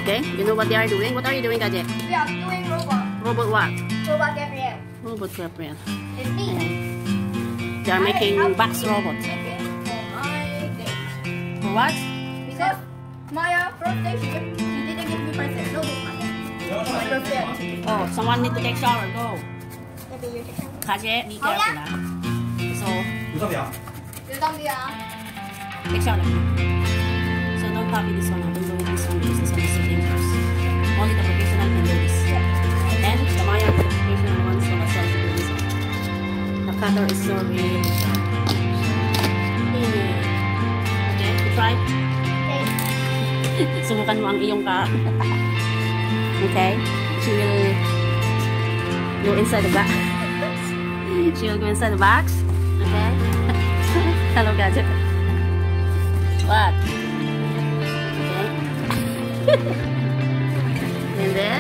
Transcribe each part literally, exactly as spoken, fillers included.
Okay, you know what they are doing? What are you doing, Kaje? Yeah, I'm doing robot. Robot what? Robot Gabriel. Robot Gabriel. It's me. They are making box robot. Making for my date. For what? Because my uh, birthday, she, gave, she didn't give me present. No, this month. For my birthday. Oh, someone need to take shower. Go. Maybe you can. Kaje, be careful lah. So, 유성비야. take shower. So don't copy this one. Don't do this one because this one is so dangerous. Only the professional can do this. And the Maya professional ones will also do this one. The cutter is so really sharp. Okay, you try. Okay. Subukan mo ang iyong ka. Okay, she will go inside the box. She will go inside the box. Okay. Hello, Gadget. What? Okay. And then.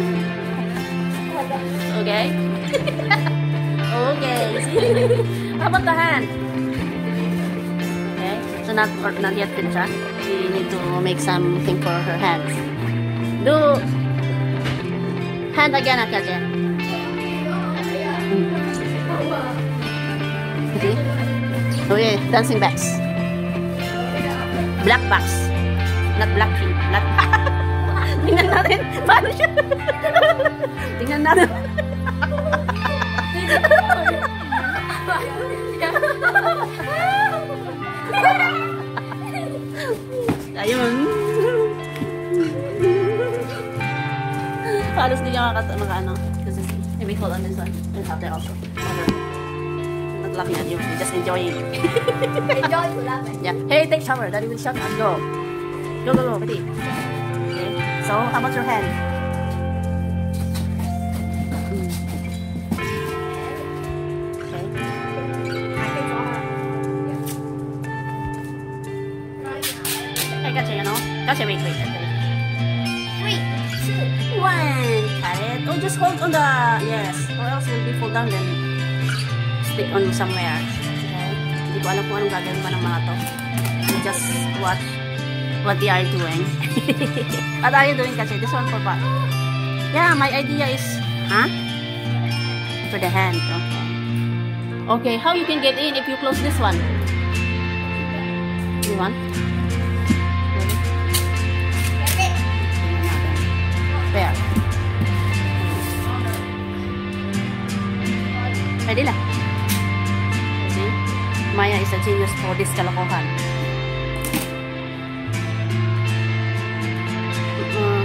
Okay. Okay. How about the hand? Okay. So not not yet finished. Huh? We need to make something for her hands. Do hand again, Akaje. Okay. Oh yeah, dancing bags. Black box. Not black pink. Not tingnan natin. Paano siya? Tingnan natin. Ayun. Halos di niya makakata ano. This is, maybe hold on this one. And out there also. Not laughing at you. You're just enjoying. Enjoy to laughing. Yeah. Hey, take shower. Daddy will shut and go. Go, go, go. Ready? Okay. So, how about your hand? Okay. I got you, you know? Got you, wait, wait. Three, two, One. Got it. Oh, just hold on the... Yes. Or else will be fall down then stick on somewhere. Okay. Hindi ko alam kung anong gagawin pa ng mga to. You just watch what they are doing. What are you doing, Kache? This one for what? Yeah, my idea is... Huh? For the hand. Okay. Okay, how you can get in if you close this one? You want? Where? Ready lah. See? Maya is a genius for this kalokohan. Uh,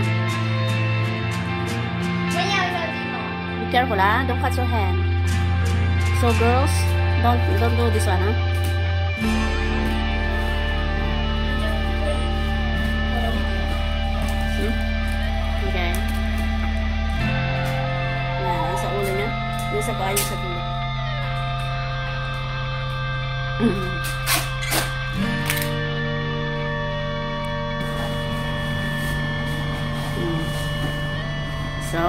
be careful ah, don't cut your hand. So girls, don't don't do this one, huh? See? Okay. Nah, sa ulo niya. Yung sa bayo sa dulo. So,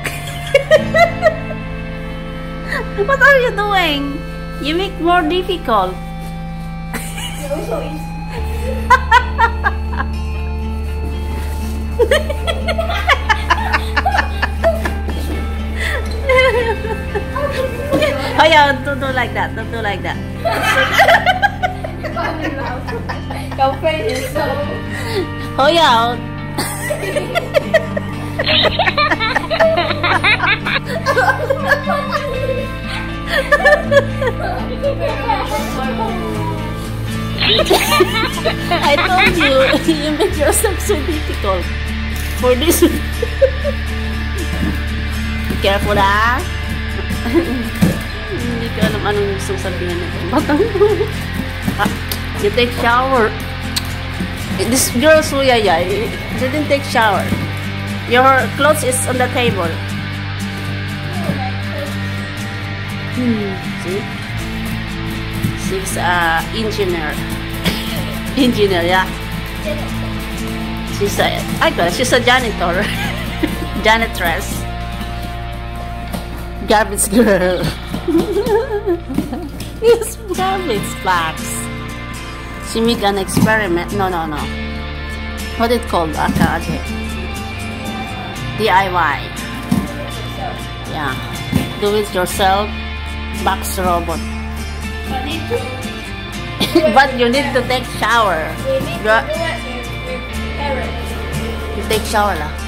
what are you doing? You make more difficult. It also is. Oh yeah, don't do like that. Don't do like that. Your face is so... Oh yeah. I told you, you make yourself so difficult for this. Be careful ah. Hindi ko alam anong gusto sabihin nito. Batang. You take shower. This girl Suyaya didn't take shower. Your clothes is on the table. Hmm. See? She's a engineer. Engineer, yeah. She's a, I got it. She's a janitor. Janitress. Garbage girl. It's garbage bags. She make an experiment. No, no, no. What it called? Akaje. D I Y. Yeah. Do it yourself. Box robot. But need to. But you need to take shower. We need to You're- do it with, with parents. You take shower lah.